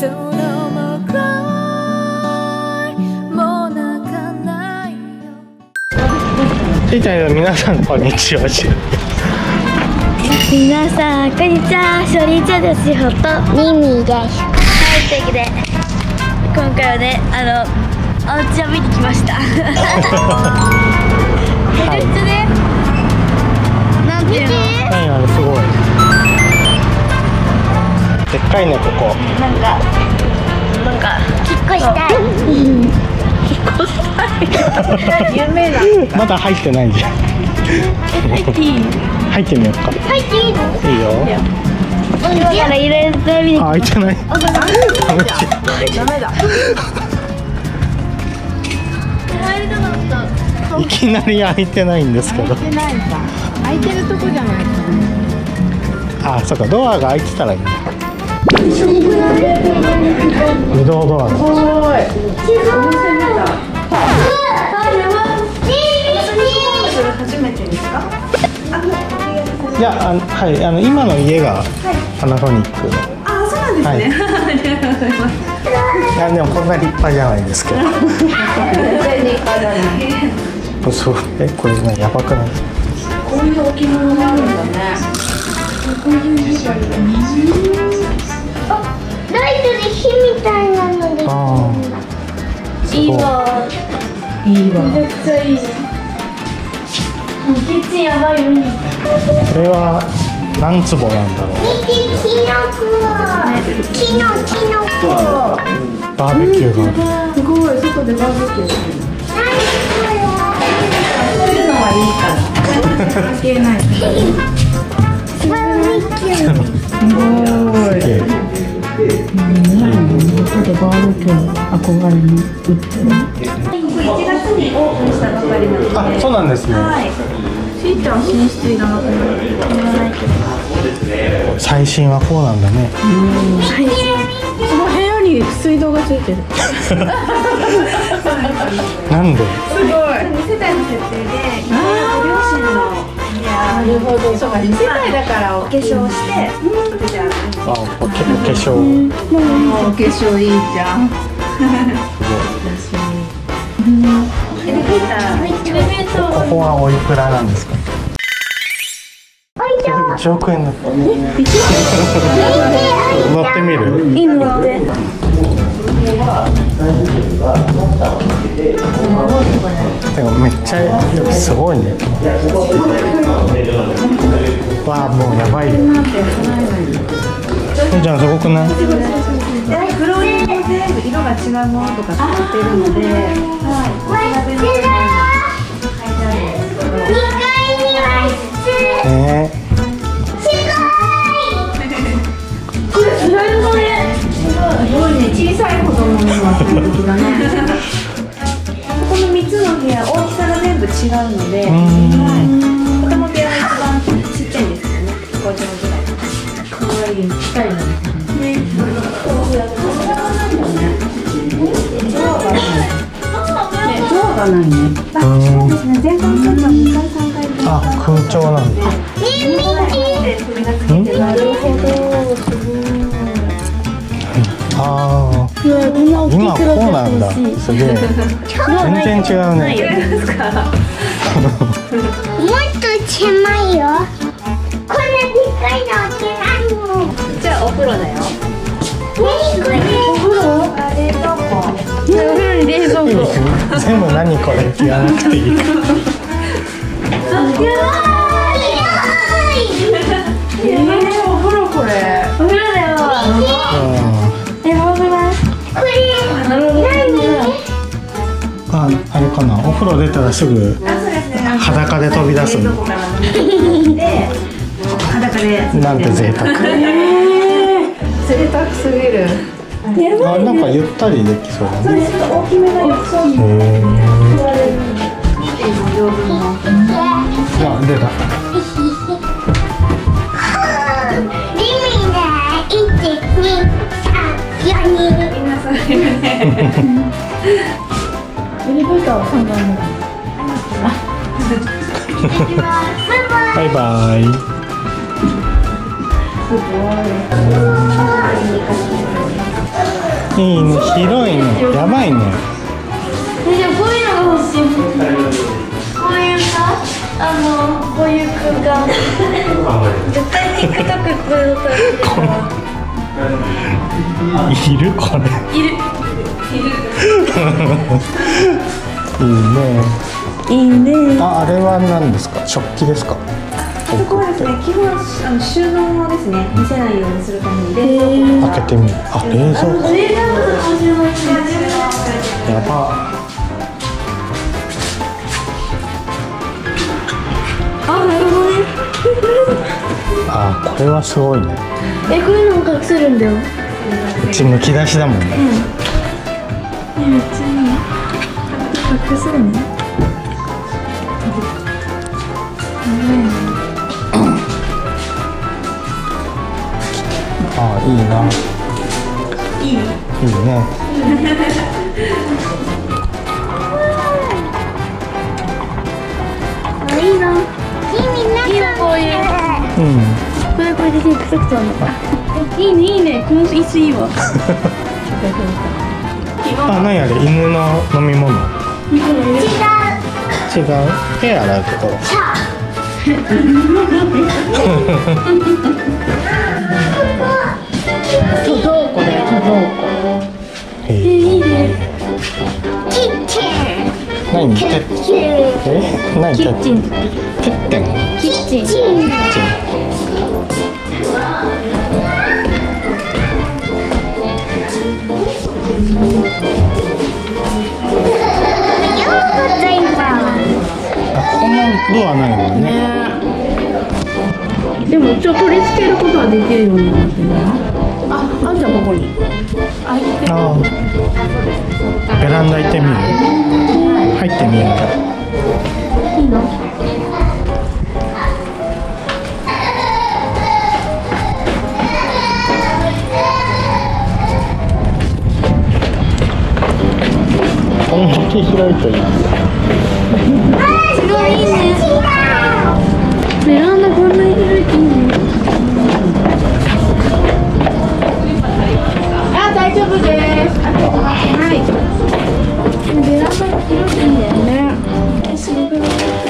しーちゃんよ、皆さんこんにちは。 皆さんこんにちは、しょりちゃんです。ほとミミです。はい、というわけで今回はね、お家を見に来ました。めっちゃね、なんていうの、 何あれ、すごいでっかいね、ここ。 なんか引っ越したい。引っ越したい。有名な。 まだ入ってないじゃん。 入っていい？ 入ってみようか。 入っていいの？ いいよ。 今からいろいろと見に。 あ、開いてない。 ダメだ。入りたかった。 いきなり開いてないんですけど。 開いてないか。開いてるとこじゃないか。 あ、そっか、ドアが開いてたらいいんだ。自動ドア。 すごい。初めてですか？ いや、はい、今の家がパナソニックの。 あ、そうなんですね。ありがとうございます。 いや、でもこんな立派じゃないですけど。 全然立派じゃない。 そう、これね、やばくない？ こういう置物があるんだね。 ライトで火みたいなので。 ああ。 いいわ。 いいわ。 めちゃくちゃいい。キッチンやばいよね。 これは何坪なんだろう。 キノコ。 バーベキューがある。 すごい、外でバーベキューするの。そういうのはいいから。関係ない。 バーベキュー。 すごい。バーベキュー憧れの。1月にオープンしたばかりなので。 あ、そうなんですね。 はい。しーちゃん寝室いらなくない？ 最新はこうなんだね。 この部屋に水道がついてる。 なんで？ すごい。2世帯の設定で、両親の部屋。なるほど。そうか、2世帯だからお化粧して、 あ、お化粧。 お化粧いいじゃん。エレベーター。 ここはおいくらなんですか？1億円だった。乗ってみる？ いいのって。 でもめっちゃすごいね。わあ、もうやばいよ。じゃあすごくない？ フローリングも全部色が違うものとか使ってるので、小さい子供のは素敵だね。この3つの部屋、大きさが全部違うので、子供部屋が一番ちっちゃいんですよね。5畳ぐらい。可愛い、近いのね。ドアがないね。そうですね。全館空調2階3階。 あ、空調なんだ。 なるほど。 ああ、今こうなんだ。すげえ。全然違うね。 もっと狭いよ。こんなでっかいの開けないもん。 じゃあお風呂だよ。 何これ？ お風呂？冷蔵庫。 お風呂に冷蔵庫。 全部何これって言わなくていいか。 お風呂これ。 お風呂だよ。やばくない？これ何？ あれかな。お風呂出たらすぐ裸で飛び出すの。 裸で。 なんて贅沢。 贅沢すぎる。 あ、なんかゆったりできそうだね。 大きめの浴槽に。 あ、出た。 エレベーターは3階まで。 バイバイ。 すごい。 いいね、広いね、やばいね。 でもこういうのが欲しい。こういうさ、こういう空間。絶対 TikTok これだったらいいから。 いるこれ。 いる。 いいね。 いいね。 あれは何ですか？食器ですか？ そこはですね、基本収納ですね、見せないようにするために冷蔵庫。 開けてみる。あ、冷蔵庫。 冷蔵庫かもしれないですね。 やば。 あ、なるほどね。 あ、これはすごいね。 こういうのも隠せるんだよ。 うちむき出しだもんね。 めっちゃいい。隠せるね。 あ、いいな。 いい。 いいね。 いいな。いいな、こういう。 うん。 これでTikTok 撮るの。いいね、いいね。この椅子いいわ。 あ、何あれ、犬の飲み物。 違う。 違う。手洗うところ。 貯蔵庫だよ、貯蔵庫。 いいね。キッチ何？て何？ キッチン。 てってん。 キッチン。 あ、こんなドアないもんね。 でも一応取り付けることはできるようになってる。あんじゃん、ここに。 ああ。ベランダ行ってみる？入ってみようか。 いいの？ こんだけ広いといい。 すごいいいね。ベランダこんなに広いっていいね。 あ、大丈夫です。はい。 ベランダが広いっていいんだよね。すごくない？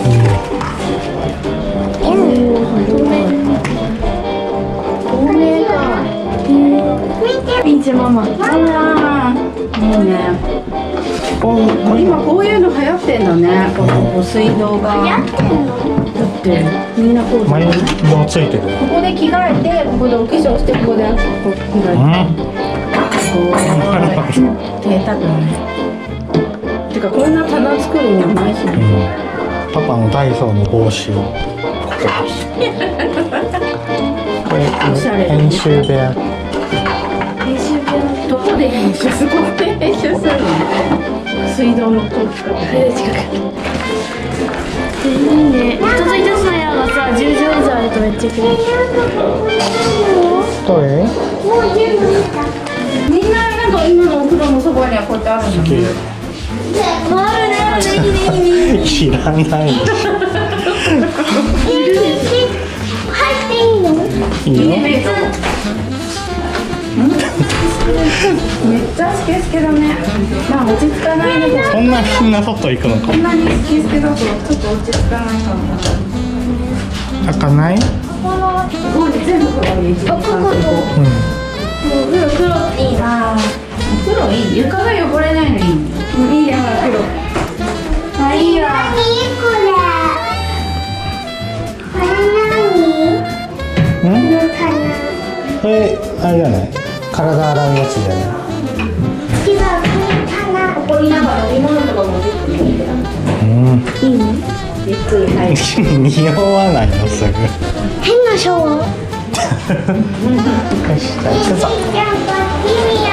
透明か。ピーチママ。 いいね。今こういうの流行ってんだね。この水道が。だってみんなこう。 前もついてる。 ここで着替えて、ここでお化粧して、ここでこう着替えて。贅沢だね。てかこんな棚作るのないしね。 パパのダイソーの帽子をこれおしゃれだね編集部屋。 編集部屋。 どこで編集するの？編集するの？水道の遠くから。 近く。いいね。一つ一つの部屋がさ、10畳以上あるとめっちゃ綺麗。 どれ？ みんななんか今のお風呂のそばにはこうやってあるんだね。 あるね、あるね、いいね、いいね。 知らない。 入っていいの？ いいよ。 めっちゃスケスケだね。まあ落ち着かないね。 そんなみんな外行くのか。 こんなにスケスケだとちょっと落ち着かないかも。 開かない？ もう全部黒い。一番最後。 黒っていいな。 黒いい。床が汚れないのいいね。いいや、黒。あ、いいわ。 うん？これあれじゃない？体洗うやつじゃない？ ここになんか飲み物とかも出てくるんだよ。 いいね。 ゆっくり入る。 匂わないのすぐ。 変なシャワー。 よし、じゃあ行くぞ。